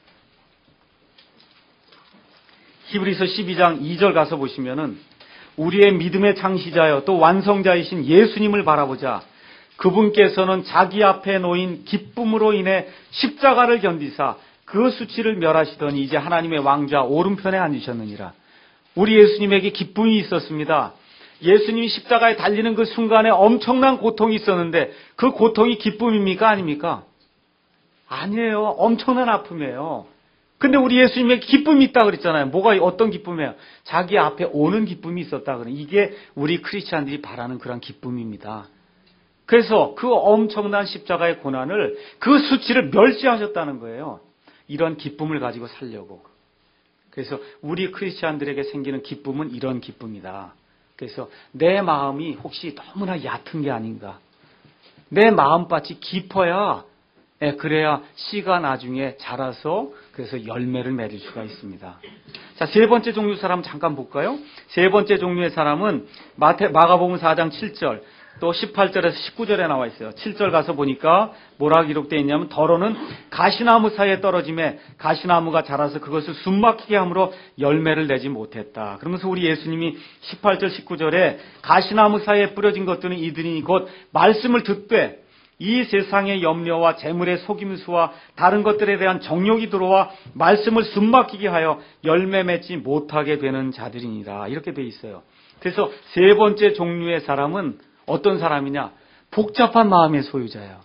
히브리서 12장 2절 가서 보시면은 우리의 믿음의 창시자여 또 완성자이신 예수님을 바라보자. 그분께서는 자기 앞에 놓인 기쁨으로 인해 십자가를 견디사 그 수치를 멸하시더니 이제 하나님의 왕좌 오른편에 앉으셨느니라. 우리 예수님에게 기쁨이 있었습니다. 예수님이 십자가에 달리는 그 순간에 엄청난 고통이 있었는데 그 고통이 기쁨입니까? 아닙니까? 아니에요. 엄청난 아픔이에요. 근데 우리 예수님에게 기쁨이 있다고 그랬잖아요. 뭐가 어떤 기쁨이에요? 자기 앞에 오는 기쁨이 있었다 그래요. 이게 우리 크리스찬들이 바라는 그런 기쁨입니다. 그래서 그 엄청난 십자가의 고난을 그 수치를 멸시하셨다는 거예요. 이런 기쁨을 가지고 살려고. 그래서 우리 크리스찬들에게 생기는 기쁨은 이런 기쁨이다. 그래서 내 마음이 혹시 너무나 얕은 게 아닌가. 내 마음밭이 깊어야 그래야 씨가 나중에 자라서 그래서 열매를 맺을 수가 있습니다. 자, 세 번째 종류 사람 잠깐 볼까요? 세 번째 종류의 사람은 마가복음 4장 7절 또 18절에서 19절에 나와 있어요. 7절 가서 보니까 뭐라 기록되어 있냐면 더러는 가시나무 사이에 떨어짐에 가시나무가 자라서 그것을 숨막히게 함으로 열매를 내지 못했다. 그러면서 우리 예수님이 18절 19절에 가시나무 사이에 뿌려진 것들은 이들이 곧 말씀을 듣되 이 세상의 염려와 재물의 속임수와 다른 것들에 대한 정욕이 들어와 말씀을 숨막히게 하여 열매 맺지 못하게 되는 자들이니라. 이렇게 돼 있어요. 그래서 세 번째 종류의 사람은 어떤 사람이냐? 복잡한 마음의 소유자예요.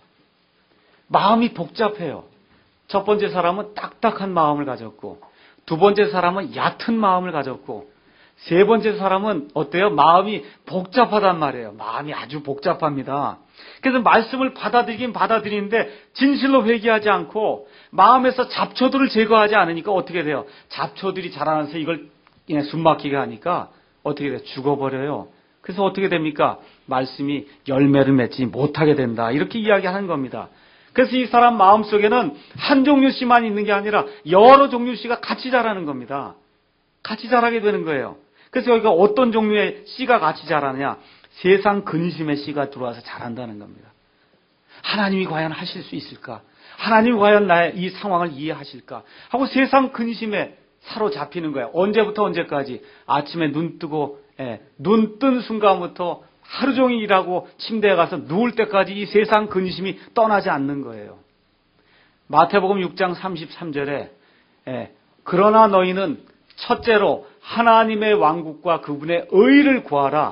마음이 복잡해요. 첫 번째 사람은 딱딱한 마음을 가졌고 두 번째 사람은 얕은 마음을 가졌고 세 번째 사람은 어때요? 마음이 복잡하단 말이에요. 마음이 아주 복잡합니다. 그래서 말씀을 받아들이긴 받아들이는데 진실로 회개하지 않고 마음에서 잡초들을 제거하지 않으니까 어떻게 돼요? 잡초들이 자라나서 이걸 숨막히게 하니까 어떻게 돼요? 죽어버려요. 그래서 어떻게 됩니까? 말씀이 열매를 맺지 못하게 된다. 이렇게 이야기하는 겁니다. 그래서 이 사람 마음속에는 한 종류 씨만 있는 게 아니라 여러 종류 씨가 같이 자라는 겁니다. 같이 자라게 되는 거예요. 그래서 여기가 어떤 종류의 씨가 같이 자라느냐? 세상 근심의 씨가 들어와서 자란다는 겁니다. 하나님이 과연 하실 수 있을까? 하나님이 과연 나의 이 상황을 이해하실까? 하고 세상 근심에 사로잡히는 거예요. 언제부터 언제까지? 아침에 눈 뜨고 눈 뜬 순간부터 하루 종일 일하고 침대에 가서 누울 때까지 이 세상 근심이 떠나지 않는 거예요. 마태복음 6장 33절에 그러나 너희는 첫째로 하나님의 왕국과 그분의 의를 구하라.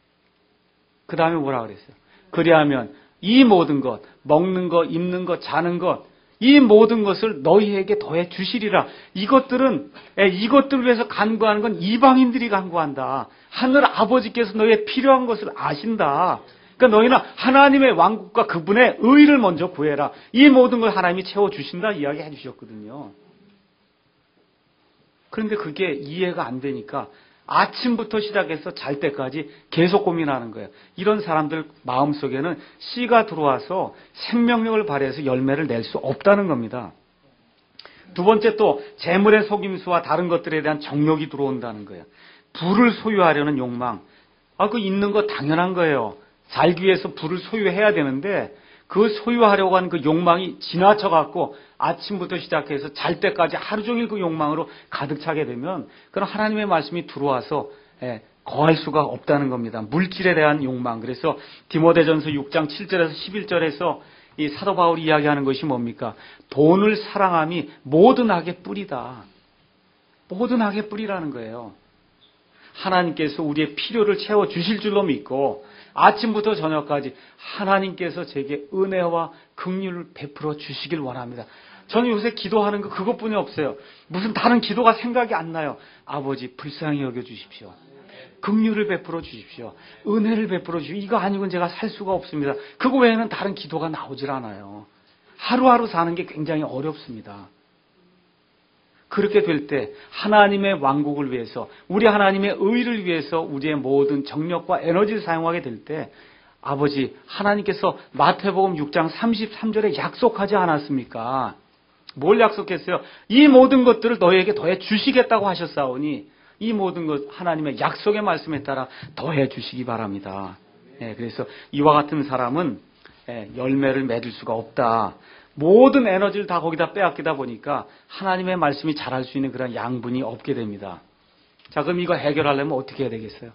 그 다음에 뭐라 그랬어요? 그리하면 이 모든 것, 먹는 것, 입는 것, 자는 것, 이 모든 것을 너희에게 더해 주시리라. 이것들을 위해서 간구하는 건 이방인들이 간구한다. 하늘 아버지께서 너희의 필요한 것을 아신다. 그러니까 너희는 하나님의 왕국과 그분의 의를 먼저 구해라. 이 모든 걸 하나님이 채워주신다 이야기해 주셨거든요. 그런데 그게 이해가 안 되니까 아침부터 시작해서 잘 때까지 계속 고민하는 거예요. 이런 사람들 마음속에는 씨가 들어와서 생명력을 발휘해서 열매를 낼 수 없다는 겁니다. 두 번째 또 재물의 속임수와 다른 것들에 대한 정욕이 들어온다는 거예요. 부를 소유하려는 욕망. 그 있는 거 당연한 거예요. 살기 위해서 부를 소유해야 되는데 그 소유하려고 하는 그 욕망이 지나쳐 갖고 아침부터 시작해서 잘 때까지 하루 종일 그 욕망으로 가득 차게 되면 그런 하나님의 말씀이 들어와서 거할 수가 없다는 겁니다. 물질에 대한 욕망. 그래서 디모데전서 6장 7절에서 11절에서 이 사도 바울이 이야기하는 것이 뭡니까? 돈을 사랑함이 모든 악의 뿌리다. 모든 악의 뿌리라는 거예요. 하나님께서 우리의 필요를 채워주실 줄로 믿고 아침부터 저녁까지 하나님께서 제게 은혜와 긍휼을 베풀어 주시길 원합니다. 저는 요새 기도하는 거 그것뿐이 없어요. 무슨 다른 기도가 생각이 안 나요. 아버지 불쌍히 여겨주십시오. 긍휼을 베풀어 주십시오. 은혜를 베풀어 주십시오. 이거 아니고는 제가 살 수가 없습니다. 그거 외에는 다른 기도가 나오질 않아요. 하루하루 사는 게 굉장히 어렵습니다. 그렇게 될 때 하나님의 왕국을 위해서 우리 하나님의 의를 위해서 우리의 모든 정력과 에너지를 사용하게 될 때 아버지 하나님께서 마태복음 6장 33절에 약속하지 않았습니까? 뭘 약속했어요? 이 모든 것들을 너희에게 더해 주시겠다고 하셨사오니 이 모든 것 하나님의 약속의 말씀에 따라 더해 주시기 바랍니다. 그래서 이와 같은 사람은 열매를 맺을 수가 없다. 모든 에너지를 다 거기다 빼앗기다 보니까 하나님의 말씀이 자랄 수 있는 그런 양분이 없게 됩니다. 자, 그럼 이거 해결하려면 어떻게 해야 되겠어요?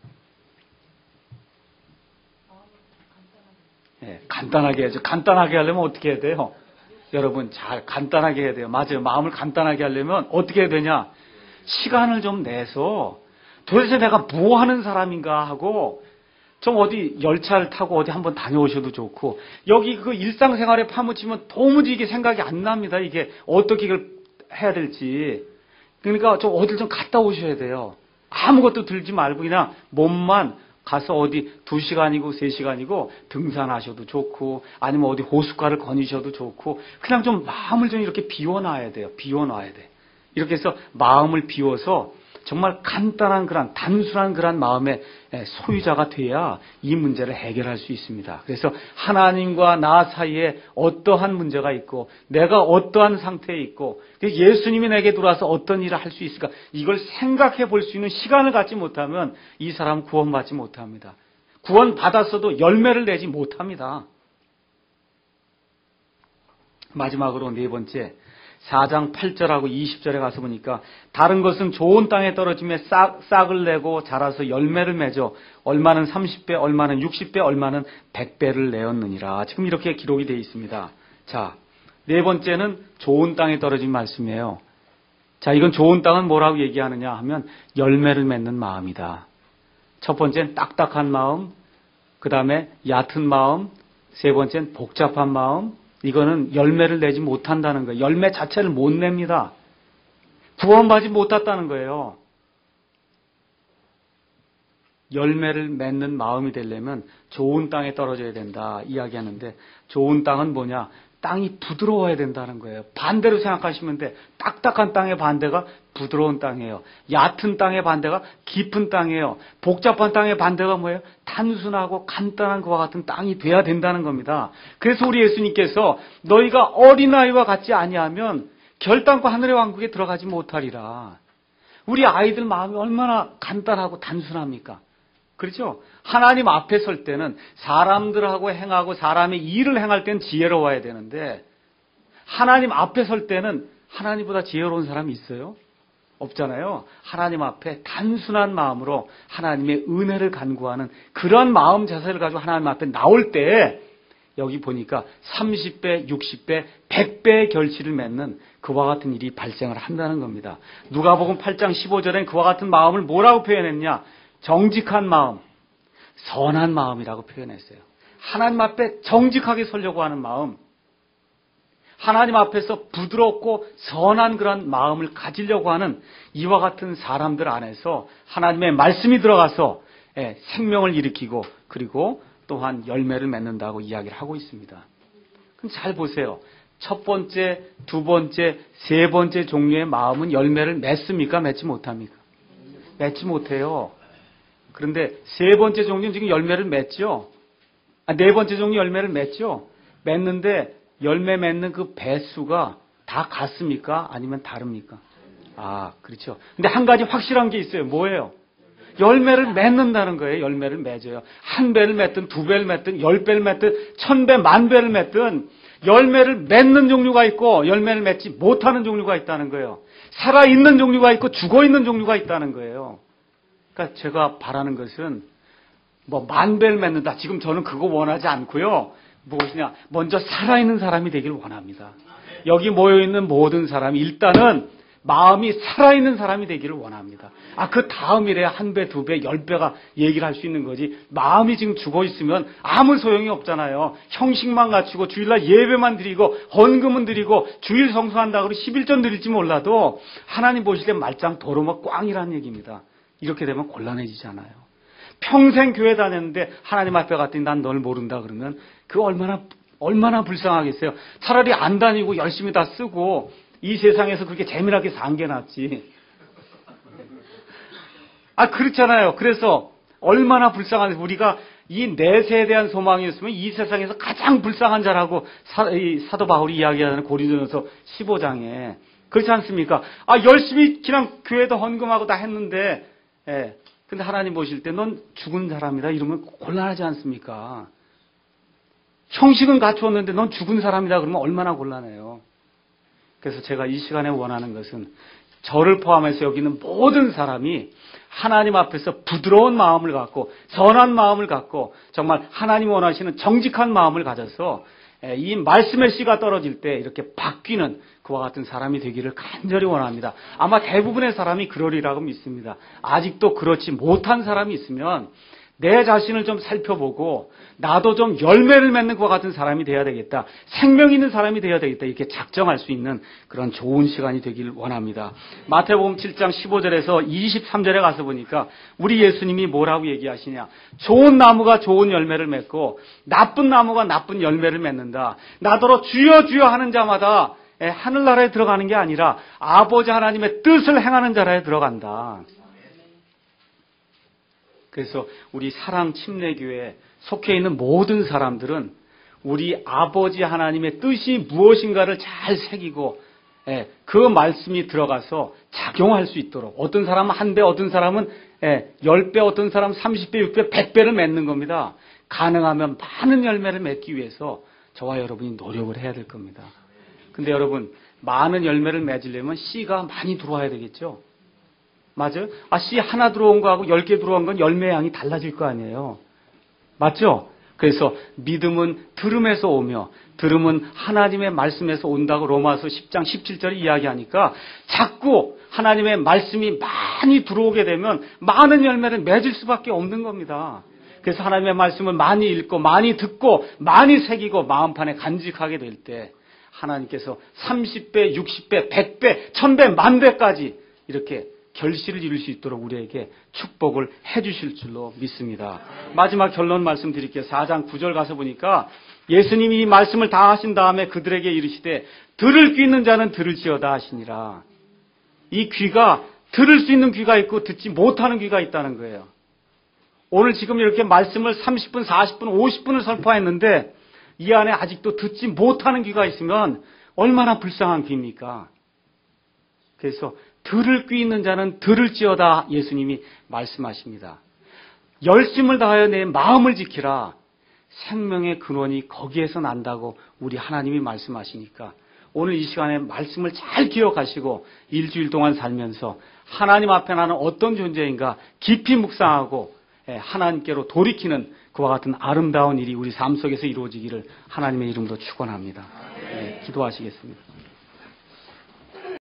간단하게 해야죠. 간단하게 하려면 어떻게 해야 돼요? 여러분 잘 간단하게 해야 돼요. 맞아요. 마음을 간단하게 하려면 어떻게 해야 되냐? 시간을 좀 내서 도대체 내가 뭐 하는 사람인가 하고 좀 어디 열차를 타고 어디 한번 다녀오셔도 좋고 여기 그 일상생활에 파묻히면 도무지 이게 생각이 안 납니다. 이게 어떻게 이걸 해야 될지. 그러니까 좀 어딜 좀 갔다 오셔야 돼요. 아무것도 들지 말고 그냥 몸만 가서 어디 2시간이고 3시간이고 등산하셔도 좋고 아니면 어디 호숫가를 거니셔도 좋고 그냥 좀 마음을 좀 이렇게 비워놔야 돼요. 비워놔야 돼. 이렇게 해서 마음을 비워서 정말 간단한 그런 단순한 그런 마음의 소유자가 돼야 이 문제를 해결할 수 있습니다. 그래서 하나님과 나 사이에 어떠한 문제가 있고 내가 어떠한 상태에 있고 예수님이 내게 들어와서 어떤 일을 할 수 있을까 이걸 생각해 볼 수 있는 시간을 갖지 못하면 이 사람은 구원받지 못합니다. 구원받았어도 열매를 내지 못합니다. 마지막으로 네 번째 4장 8절하고 20절에 가서 보니까 다른 것은 좋은 땅에 떨어짐에 싹을 내고 자라서 열매를 맺어 얼마는 30배, 얼마는 60배, 얼마는 100배를 내었느니라. 지금 이렇게 기록이 되어 있습니다. 자, 네 번째는 좋은 땅에 떨어진 말씀이에요. 자, 이건 좋은 땅은 뭐라고 얘기하느냐 하면 열매를 맺는 마음이다. 첫 번째는 딱딱한 마음, 그 다음에 얕은 마음, 세 번째는 복잡한 마음, 이거는 열매를 내지 못한다는 거예요. 열매 자체를 못 냅니다. 구원받지 못했다는 거예요. 열매를 맺는 마음이 되려면 좋은 땅에 떨어져야 된다 이야기하는데 좋은 땅은 뭐냐? 땅이 부드러워야 된다는 거예요. 반대로 생각하시면 돼. 딱딱한 땅의 반대가 부드러운 땅이에요. 얕은 땅의 반대가 깊은 땅이에요. 복잡한 땅의 반대가 뭐예요? 단순하고 간단한 것과 같은 땅이 돼야 된다는 겁니다. 그래서 우리 예수님께서 너희가 어린아이와 같지 아니하면 결단코 하늘의 왕국에 들어가지 못하리라. 우리 아이들 마음이 얼마나 간단하고 단순합니까? 그렇죠? 하나님 앞에 설 때는 사람들하고 행하고 사람의 일을 행할 때는 지혜로워야 되는데 하나님 앞에 설 때는 하나님보다 지혜로운 사람이 있어요? 없잖아요. 하나님 앞에 단순한 마음으로 하나님의 은혜를 간구하는 그런 마음 자세를 가지고 하나님 앞에 나올 때 여기 보니까 30배, 60배, 100배의 결실을 맺는 그와 같은 일이 발생을 한다는 겁니다. 누가복음 8장 15절엔 그와 같은 마음을 뭐라고 표현했냐? 정직한 마음, 선한 마음이라고 표현했어요. 하나님 앞에 정직하게 서려고 하는 마음, 하나님 앞에서 부드럽고 선한 그런 마음을 가지려고 하는 이와 같은 사람들 안에서 하나님의 말씀이 들어가서 생명을 일으키고 그리고 또한 열매를 맺는다고 이야기를 하고 있습니다. 그럼 잘 보세요. 첫 번째, 두 번째, 세 번째 종류의 마음은 열매를 맺습니까? 맺지 못합니까? 맺지 못해요. 그런데 세 번째 종류는 지금 열매를 맺죠. 네 번째 종류 열매를 맺죠. 맺는데 열매 맺는 그 배수가 다 같습니까? 아니면 다릅니까? 그렇죠. 근데 한 가지 확실한 게 있어요. 뭐예요? 열매를 맺는다는 거예요. 열매를 맺어요. 한 배를 맺든 두 배를 맺든 10배를 맺든 1000배, 10,000배를 맺든 열매를 맺는 종류가 있고 열매를 맺지 못하는 종류가 있다는 거예요. 살아있는 종류가 있고 죽어있는 종류가 있다는 거예요. 그러니까 제가 바라는 것은 10,000배를 맺는다. 지금 저는 그거 원하지 않고요. 무엇이냐? 먼저 살아있는 사람이 되길 원합니다. 여기 모여있는 모든 사람이 일단은 마음이 살아있는 사람이 되기를 원합니다. 그 다음이래야 1배, 2배, 10배가 얘기를 할 수 있는 거지. 마음이 지금 죽어있으면 아무 소용이 없잖아요. 형식만 갖추고 주일날 예배만 드리고 헌금은 드리고 주일 성수한다고 11전 드릴지 몰라도 하나님 보실 때 말짱 도루묵 꽝이라는 얘기입니다. 이렇게 되면 곤란해지잖아요. 평생 교회 다녔는데 하나님 앞에 갔더니 난 널 모른다 그러면 그 얼마나 불쌍하겠어요. 차라리 안 다니고 열심히 다 쓰고 이 세상에서 그렇게 재미나게 산 게 낫지. 그렇잖아요. 그래서 얼마나 불쌍한데 우리가 이 넷에 대한 소망이었으면 이 세상에서 가장 불쌍한 자라고 사도 바울이 이야기하는 고린도전서 15장에 그렇지 않습니까? 열심히 그냥 교회도 헌금하고 다 했는데 근데 하나님 보실 때 넌 죽은 사람이다 이러면 곤란하지 않습니까? 형식은 갖추었는데 넌 죽은 사람이다 그러면 얼마나 곤란해요. 그래서 제가 이 시간에 원하는 것은 저를 포함해서 여기 있는 모든 사람이 하나님 앞에서 부드러운 마음을 갖고 선한 마음을 갖고 정말 하나님 원하시는 정직한 마음을 가져서 이 말씀의 씨가 떨어질 때 이렇게 바뀌는 그와 같은 사람이 되기를 간절히 원합니다. 아마 대부분의 사람이 그러리라고 믿습니다. 아직도 그렇지 못한 사람이 있으면 내 자신을 좀 살펴보고 나도 좀 열매를 맺는 것과 같은 사람이 되어야 되겠다. 생명 있는 사람이 되어야 되겠다. 이렇게 작정할 수 있는 그런 좋은 시간이 되길 원합니다. 마태복음 7장 15절에서 23절에 가서 보니까 우리 예수님이 뭐라고 얘기하시냐. 좋은 나무가 좋은 열매를 맺고 나쁜 나무가 나쁜 열매를 맺는다. 나더러 주여 주여 하는 자마다 하늘나라에 들어가는 게 아니라 아버지 하나님의 뜻을 행하는 자라에 들어간다. 그래서 우리 사랑 침례교회에 속해 있는 모든 사람들은 우리 아버지 하나님의 뜻이 무엇인가를 잘 새기고 그 말씀이 들어가서 작용할 수 있도록 어떤 사람은 1배, 어떤 사람은 10배, 어떤 사람은 30배, 6배, 100배를 맺는 겁니다. 가능하면 많은 열매를 맺기 위해서 저와 여러분이 노력을 해야 될 겁니다. 근데 여러분 많은 열매를 맺으려면 씨가 많이 들어와야 되겠죠. 맞아요? 씨 하나 들어온 거하고 10개 들어온 건 열매 양이 달라질 거 아니에요. 맞죠? 그래서 믿음은 들음에서 오며 들음은 하나님의 말씀에서 온다고 로마서 10장 17절에 이야기하니까 자꾸 하나님의 말씀이 많이 들어오게 되면 많은 열매를 맺을 수밖에 없는 겁니다. 그래서 하나님의 말씀을 많이 읽고 많이 듣고 많이 새기고 마음판에 간직하게 될 때 하나님께서 30배, 60배, 100배, 1000배, 10,000배까지 이렇게 결실을 이룰 수 있도록 우리에게 축복을 해 주실 줄로 믿습니다. 마지막 결론 말씀드릴게요. 4장 9절 가서 보니까 예수님이 이 말씀을 다 하신 다음에 그들에게 이르시되 들을 귀 있는 자는 들을지어다 하시니라. 이 귀가 들을 수 있는 귀가 있고 듣지 못하는 귀가 있다는 거예요. 오늘 지금 이렇게 말씀을 30분, 40분, 50분을 선포했는데 이 안에 아직도 듣지 못하는 귀가 있으면 얼마나 불쌍한 귀입니까? 그래서 들을 귀 있는 자는 들을지어다 예수님이 말씀하십니다. 열심을 다하여 내 마음을 지키라. 생명의 근원이 거기에서 난다고 우리 하나님이 말씀하시니까 오늘 이 시간에 말씀을 잘 기억하시고 일주일 동안 살면서 하나님 앞에 나는 어떤 존재인가 깊이 묵상하고 하나님께로 돌이키는 그와 같은 아름다운 일이 우리 삶 속에서 이루어지기를 하나님의 이름으로 축원합니다. 기도하시겠습니다.